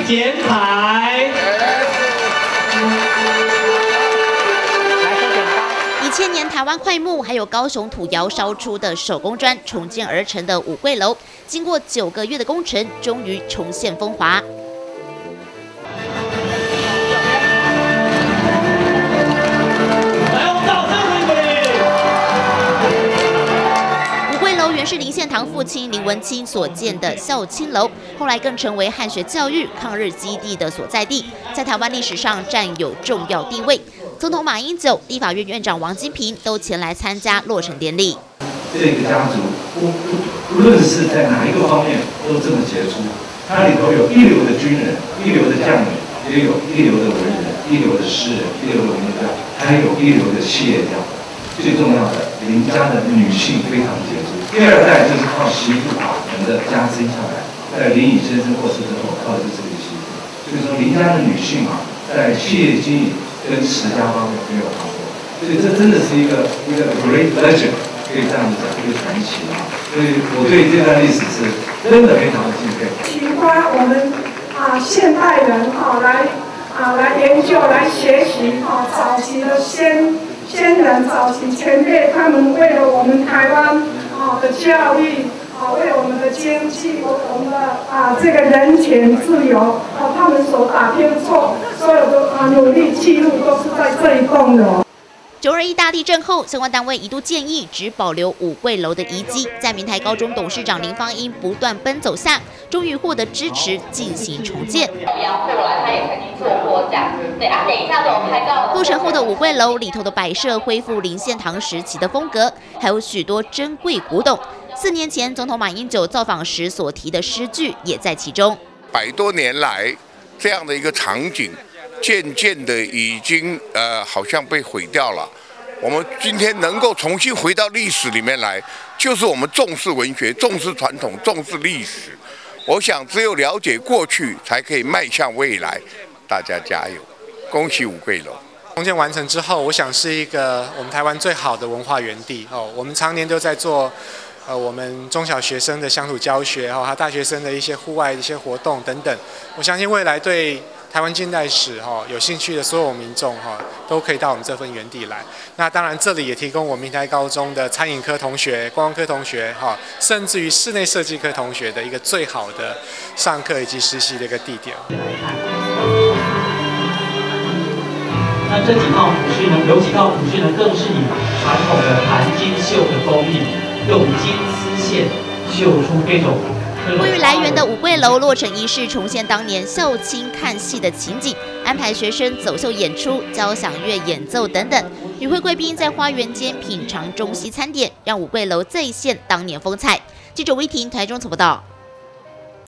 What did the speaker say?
剪彩。 以千年台湾桧木还有高雄土窑烧出的手工砖重建而成的五桂楼，经过9个月的工程，终于重现风华。 原是林献堂父亲林文清所建的孝亲楼，后来更成为汉学教育、抗日基地的所在地，在台湾历史上占有重要地位。总统马英九、立法院院长王金平都前来参加落成典礼。 这个家族不论是在哪一个方面都这么杰出，它里头有一流的军人、一流的将领，也有一流的文人、一流的诗人、一流的文学家，还有一流的企业家。 最重要的，林家的女性非常杰出。第2代就是靠媳妇把门的家生下来，在林乙先生过世之后，靠的是这个媳妇。所以说，林家的女性啊，在企业经营跟持家方面没有好过。所以这真的是一个 great legend， 可以这样子讲，一个传奇啊。所以我对这段历史是真的非常的敬佩。 启发我们现代人来研究、来学习早期的先人、早期前辈，他们为了我们台湾的教育，为了我们的经济，我们的这个人权自由，他们所打拼所有的努力记录，都是在这一栋楼。 921大地震后，相关单位一度建议只保留五桂楼的遗迹，在明台高中董事长林芳英不断奔走下，终于获得支持进行重建。 后来他也曾经做过这样，对啊，等一下都有拍照。 落成后的五桂楼里头的摆设恢复林献堂时期的风格，还有许多珍贵古董。4年前总统马英九造访时所提的诗句也在其中。 100多年来，这样的一个场景。 渐渐的已经好像被毁掉了。我们今天能够重新回到历史里面来，就是我们重视文学、重视传统、重视历史。我想只有了解过去，才可以迈向未来。大家加油！恭喜五桂楼重建完成之后，我想是一个我们台湾最好的文化园地哦。我们常年都在做我们中小学生的乡土教学还有大学生的一些户外的一些活动等等。我相信未来对 台湾近代史有兴趣的所有民众都可以到我们这份园地来。那当然，这里也提供我们明台高中的餐饮科同学、观光科同学甚至于室内设计科同学的一个最好的上课以及实习的一个地点。 那这几套服饰呢，有几套服饰呢，更是以传统的盘金绣的工艺，用金丝线绣出这种。 位于来源的五桂楼落成仪式重现当年孝亲看戏的情景，安排学生走秀演出、交响乐演奏等等。与会贵宾在花园间品尝中西餐点，让五桂楼再现当年风采。记者魏婷台中采报道。